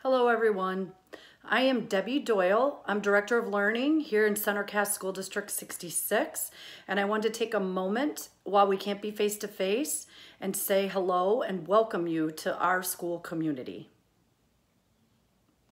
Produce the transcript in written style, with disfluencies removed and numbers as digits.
Hello everyone. I am Debbie Doyle. I'm Director of Learning here in Center Cass School District 66, and I wanted to take a moment while we can't be face-to-face and say hello and welcome you to our school community.